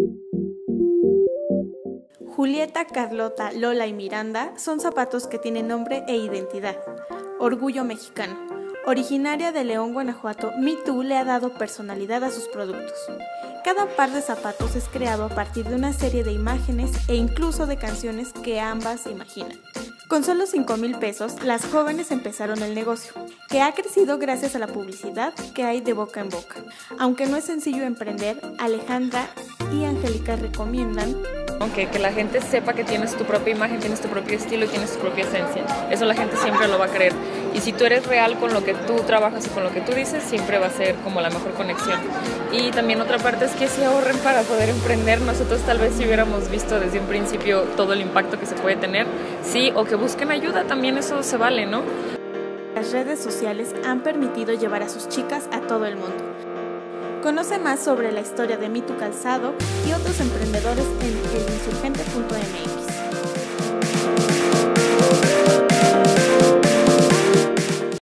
Julieta, Carlota, Lola y Miranda son zapatos que tienen nombre e identidad. Orgullo mexicano. Originaria de León, Guanajuato, Me Too le ha dado personalidad a sus productos. Cada par de zapatos es creado a partir de una serie de imágenes e incluso de canciones que ambas imaginan. Con solo 5,000 pesos, las jóvenes empezaron el negocio, que ha crecido gracias a la publicidad que hay de boca en boca. Aunque no es sencillo emprender, Alejandra y Angélica recomiendan que la gente sepa que tienes tu propia imagen, tienes tu propio estilo y tienes tu propia esencia. Eso la gente siempre lo va a creer. Y si tú eres real con lo que tú trabajas y con lo que tú dices, siempre va a ser como la mejor conexión. Y también otra parte es que se ahorren para poder emprender. Nosotros tal vez si hubiéramos visto desde un principio todo el impacto que se puede tener, sí, o que busquen ayuda, también eso se vale, ¿no? Las redes sociales han permitido llevar a sus chicas a todo el mundo. Conoce más sobre la historia de Me Too Calzado y otros emprendedores en elinsurgente.mx.